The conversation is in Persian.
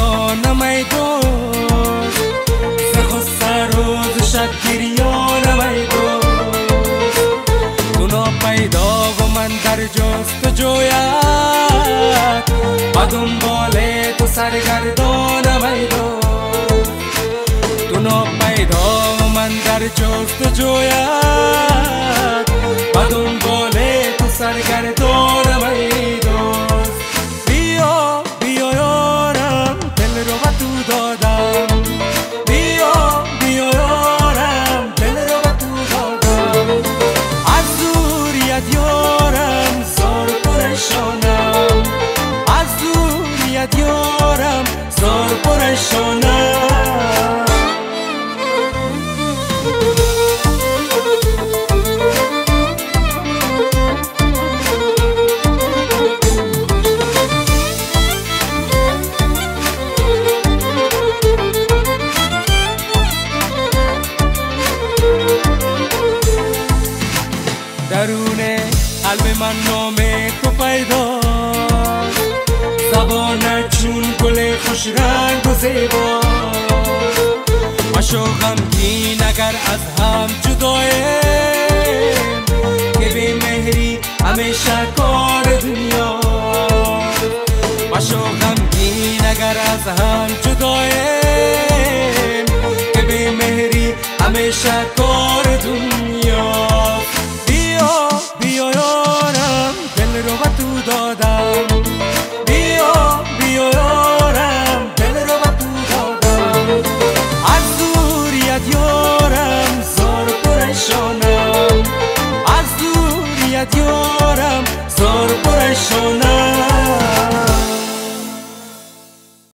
مستانم ای دوست، ز غصه روز شب گریانم ای دوست. تو ناپیدا و من در جستجویت، با دنبال تو سرگردانم ای دوست. تو ناپیدا و من در جستجویت، با دنبال تو سرگردانم ای دوست. بیا بیا یارم دل رو به تو دادم، بیا بیا یارم دل رو به تو دادم. از دوریت یارم زار پریشانم، از دوریت یارم زار پریشانم. درون قلب من نام تو پیداست، زبانت چون گل خوش رنگ و زیبا. مشو غمگین اگر از هم جداییم، که بی مهری همیشه کار دنیا. مشو غمگین اگر از هم جداییم، که بی مهری همیشه کار